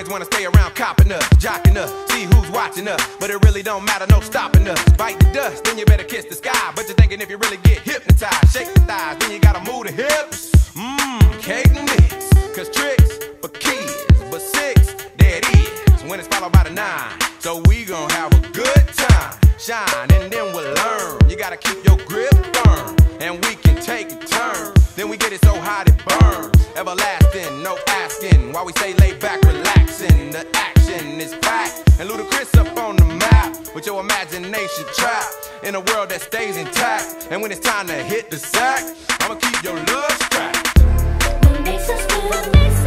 always wanna stay around copping us, jocking us, see who's watching us. But it really don't matter, no stopping us. Bite the dust, then you better kiss the sky. But you're thinking if you really get hypnotized, shake the thighs, then you gotta move the hips. Cake mix, cause tricks for kids, but 6, there it is, when it's followed by the 9. So we gon' have a good time, shine, and then we'll learn. You gotta keep your grip firm, and we can take a turn. Then we get it so hot it burns, everlasting, no asking. While we stay laid back, relaxing, the action is packed. And Ludacris up on the map, with your imagination trapped in a world that stays intact. And when it's time to hit the sack, I'ma keep your love strapped. What makes us feel